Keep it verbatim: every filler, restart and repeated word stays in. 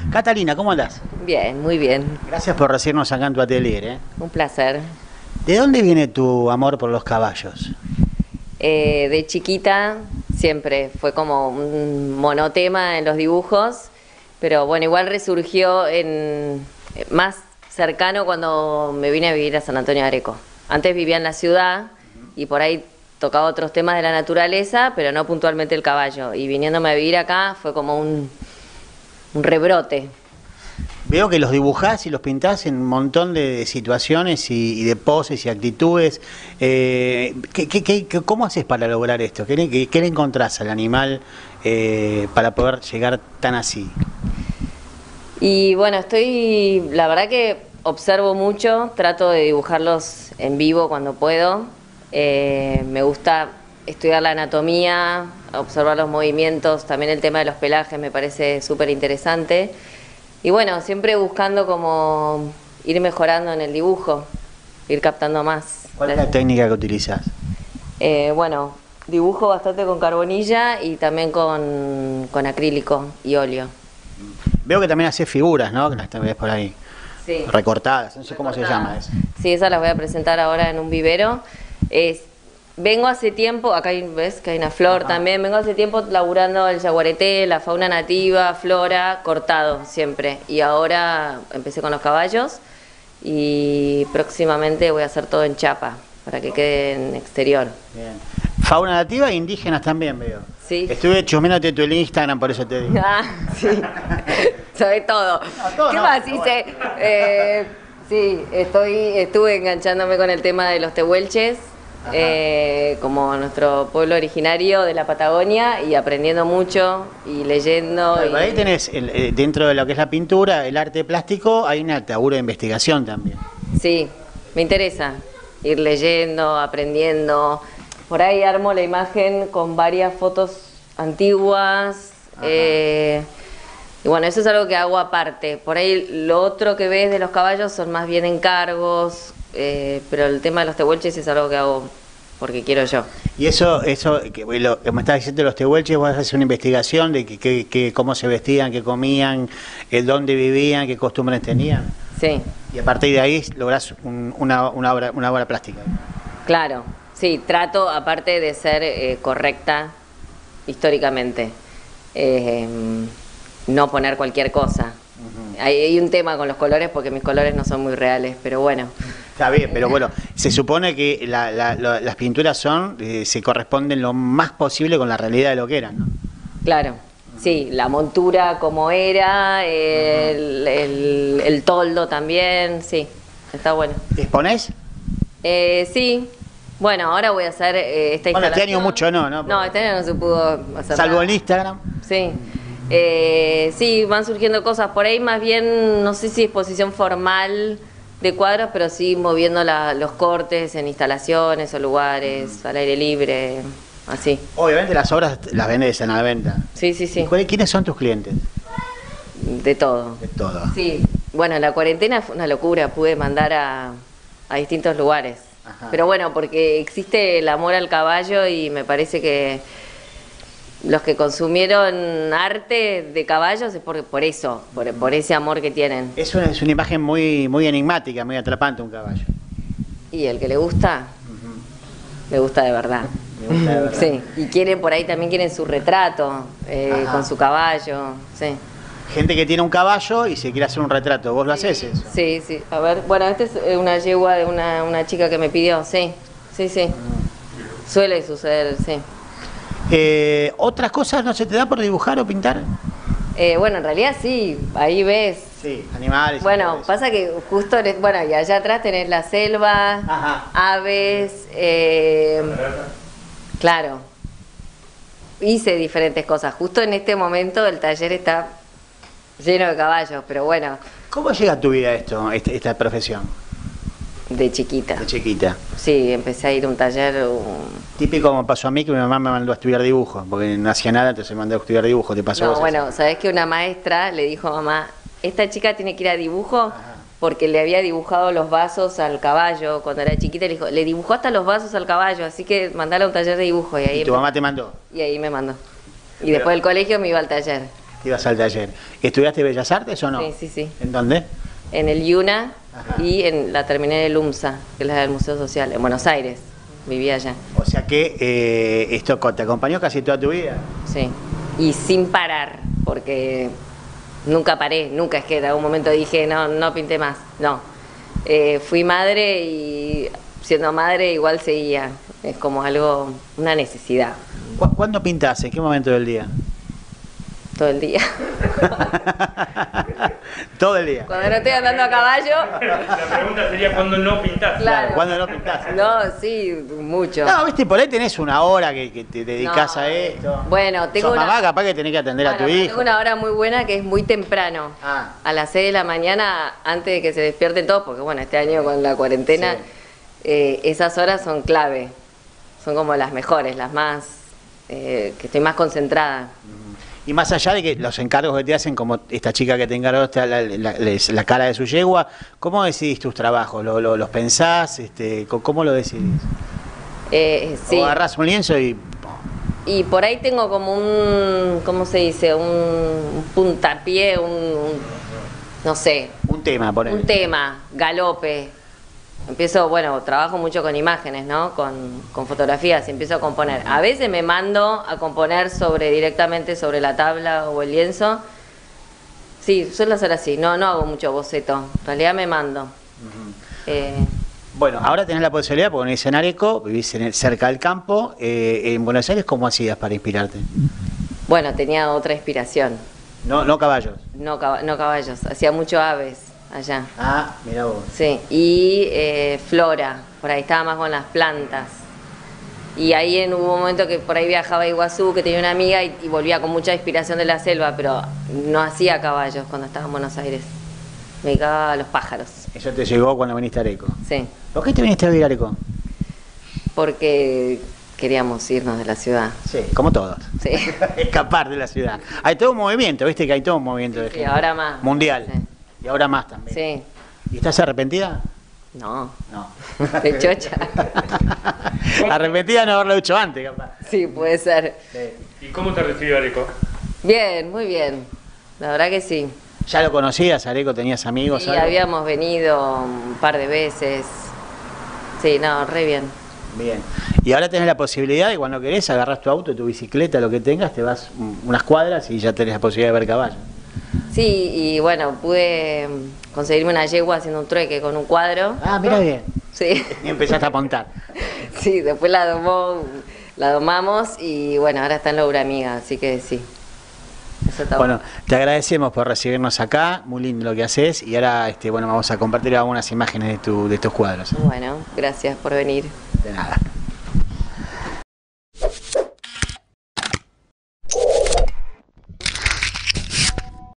Catalina, ¿cómo andás? Bien, muy bien. Gracias por recibirnos acá en tu atelier, ¿eh? Un placer. ¿De dónde viene tu amor por los caballos? Eh, de chiquita siempre fue como un monotema en los dibujos, pero bueno, igual resurgió en más cercano cuando me vine a vivir a San Antonio de Areco. Antes vivía en la ciudad y por ahí tocaba otros temas de la naturaleza, pero no puntualmente el caballo. Y viniéndome a vivir acá fue como un, un rebrote. Veo que los dibujás y los pintás en un montón de situaciones y, y de poses y actitudes. Eh, ¿qué, qué, qué, ¿Cómo haces para lograr esto? ¿Qué, qué, qué le encontrás al animal eh, para poder llegar tan así? Y bueno, estoy, la verdad que observo mucho, trato de dibujarlos en vivo cuando puedo. Eh, me gusta estudiar la anatomía, observar los movimientos, también el tema de los pelajes me parece súper interesante. Y bueno, siempre buscando como ir mejorando en el dibujo, ir captando más. ¿Cuál es la técnica que utilizas? Eh, bueno, dibujo bastante con carbonilla y también con, con acrílico y óleo. Veo que también haces figuras, ¿no? Que las ves por ahí. Sí. Recortadas, no sé cómo Recortada. se llama eso. Sí, esas las voy a presentar ahora en un vivero. Es, vengo hace tiempo, acá hay, ves que hay una flor. Ajá. También, vengo hace tiempo laburando el yaguareté, la fauna nativa, flora, cortado siempre. Y ahora empecé con los caballos y próximamente voy a hacer todo en chapa para que quede en exterior. Bien. Fauna nativa e indígenas también veo. Sí. Estuve chusmeándote tu Instagram, por eso te digo. Ah, sí. Sabe todo. No, todo ¿Qué no, más hice? Bueno. Eh, sí, estoy, estuve enganchándome con el tema de los tehuelches, eh, como nuestro pueblo originario de la Patagonia, y aprendiendo mucho y leyendo. Bueno, y... por ahí tenés, el, eh, dentro de lo que es la pintura, el arte plástico, hay un laburo de investigación también. Sí, me interesa ir leyendo, aprendiendo. Por ahí armo la imagen con varias fotos antiguas. Eh, y bueno, eso es algo que hago aparte. Por ahí lo otro que ves de los caballos son más bien encargos, eh, pero el tema de los tehuelches es algo que hago porque quiero yo. Y eso, eso que, lo, que me estás diciendo de los tehuelches, vos haces una investigación de que, que, que, cómo se vestían, qué comían, el dónde vivían, qué costumbres tenían. Sí. Y a partir de ahí lográs un, una, una, obra, una obra plástica. Claro, sí, trato aparte de ser eh, correcta históricamente, eh, no poner cualquier cosa. Uh-huh. hay, hay un tema con los colores porque mis colores no son muy reales, pero bueno. Está bien, pero bueno, se supone que la, la, la, las pinturas son, eh, se corresponden lo más posible con la realidad de lo que eran, ¿no? Claro, sí, la montura como era, el, uh-huh. el, el toldo también, sí, está bueno. ¿Te exponés? Eh, sí. Bueno, ahora voy a hacer eh, esta bueno, instalación. este año mucho no, ¿no? No, este año no se pudo hacer Salvo nada. en Instagram. Sí. Eh, sí, van surgiendo cosas por ahí, más bien, no sé si exposición formal de cuadros, pero sí moviendo la, los cortes en instalaciones o lugares, mm. al aire libre, así. Obviamente las obras las vendes en la venta. Sí, sí, sí. ¿Quiénes son tus clientes? De todo. De todo. Sí. Bueno, la cuarentena fue una locura, pude mandar a, a distintos lugares. Ajá. Pero bueno, porque existe el amor al caballo y me parece que los que consumieron arte de caballos es por, por eso, por, por ese amor que tienen. Es una, es una imagen muy, muy enigmática, muy atrapante un caballo. Y el que le gusta, uh-huh. le gusta de verdad. Le gusta de verdad. Sí, y quieren por ahí también quieren su retrato eh, con su caballo, sí. Gente que tiene un caballo y se quiere hacer un retrato, ¿vos lo sí, haces eso? Sí, sí, a ver, bueno, esta es una yegua de una, una chica que me pidió, sí, sí, sí, uh-huh. suele suceder, sí. Eh, ¿Otras cosas no se te da por dibujar o pintar? Eh, bueno, en realidad sí, ahí ves. Sí, animales. Bueno, pasa que justo, bueno, y allá atrás tenés la selva, ajá. aves, eh, claro, hice diferentes cosas. Justo en este momento el taller está lleno de caballos, pero bueno. ¿Cómo llega a tu vida esto, esta, esta profesión? De chiquita. De chiquita. Sí, empecé a ir a un taller. Un... Típico como pasó a mí, que mi mamá me mandó a estudiar dibujo, porque no hacía nada, entonces me mandó a estudiar dibujo. ¿Te pasó? No, vos bueno, eso? sabés que una maestra le dijo a mamá, esta chica tiene que ir a dibujo, ajá. porque le había dibujado los vasos al caballo cuando era chiquita, le dijo, le dibujó hasta los vasos al caballo, así que mandala a un taller de dibujo. Y, ahí ¿Y tu me... mamá te mandó? Y ahí me mandó. Y Pero... después del colegio me iba al taller. Te ibas al taller. ¿Estudiaste Bellas Artes o no? Sí, sí, sí. ¿En dónde? En el IUNA. Ajá. Y en la terminé en el UMSA, que es la del Museo Social, en Buenos Aires. Vivía allá. O sea que eh, esto te acompañó casi toda tu vida. Sí. Y sin parar, porque nunca paré, nunca es que en algún momento dije, no, no pinté más. No. Eh, fui madre y siendo madre igual seguía. Es como algo, una necesidad. ¿Cu ¿Cuándo pintás? ¿En qué momento del día? Todo el día. Todo el día. Cuando no estoy andando a caballo. La pregunta sería cuándo no pintás. Claro. ¿Cuándo no pintás? No, sí, mucho. No, viste, por ahí tenés una hora que, que te dedicás No. a esto. Bueno, tengo Sos una... mamá, capaz que tenés que atender Bueno, a tu pero hijo. tengo una hora muy buena que es muy temprano. Ah. A las seis de la mañana, antes de que se despierten todos, porque bueno, este año con la cuarentena, Sí. eh, esas horas son clave. Son como las mejores, las más, eh, que estoy más concentrada. Y más allá de que los encargos que te hacen, como esta chica que te encargó la, la, la, la cara de su yegua, ¿cómo decidís tus trabajos? ¿Lo, lo, ¿Los pensás? Este, ¿Cómo lo decidís? Eh, sí. ¿O agarrás un lienzo y...? Y por ahí tengo como un, ¿cómo se dice? Un, un puntapié, un, un, no sé, Un tema, por un tema, galope. Empiezo, bueno, trabajo mucho con imágenes, ¿no? Con, con fotografías y empiezo a componer. A veces me mando a componer sobre directamente sobre la tabla o el lienzo. Sí, suelo hacer así, no, no hago mucho boceto. En realidad me mando. Uh-huh. eh, Bueno, ahora tenés la posibilidad, porque vivís en Areco, vivís en el, cerca del campo. Eh, en Buenos Aires, ¿cómo hacías para inspirarte? Bueno, tenía otra inspiración. No, no caballos. No, cab no caballos, hacía mucho aves allá. Ah, mirá vos. Sí, y eh, flora, por ahí estaba más con las plantas. Y ahí en, hubo un momento que por ahí viajaba a Iguazú, que tenía una amiga y, y volvía con mucha inspiración de la selva, pero no hacía caballos cuando estaba en Buenos Aires. Me dedicaba a los pájaros. Eso te llegó cuando viniste a Areco. Sí. ¿Por qué te viniste a vivir a Areco? Porque queríamos irnos de la ciudad. Sí, como todos. Sí. Escapar de la ciudad. Hay todo un movimiento, viste que hay todo un movimiento de Sí, gente. ahora más. Mundial. Sí. Y ahora más también. Sí. ¿Y estás arrepentida? No. No. De chocha. Arrepentida de no haberlo hecho antes, capaz. Sí, puede ser. Sí. ¿Y cómo te recibió Areco? Bien, muy bien. La verdad que sí. ¿Ya lo conocías, Areco? ¿Tenías amigos? Sí, algo? habíamos venido un par de veces. Sí, no, re bien. Bien. Y ahora tenés la posibilidad de cuando querés agarrás tu auto, tu bicicleta, lo que tengas, te vas unas cuadras y ya tenés la posibilidad de ver caballos. Sí, y bueno, pude conseguirme una yegua haciendo un trueque con un cuadro. Ah, mira bien. Sí. Y empezaste a apuntar. Sí, después la domó, la domamos y bueno, ahora está en Loura Amiga, así que sí. Eso está Bueno, te agradecemos por recibirnos acá, muy lindo lo que haces y ahora este, bueno, vamos a compartir algunas imágenes de, tu, de estos cuadros. Bueno, gracias por venir. De nada.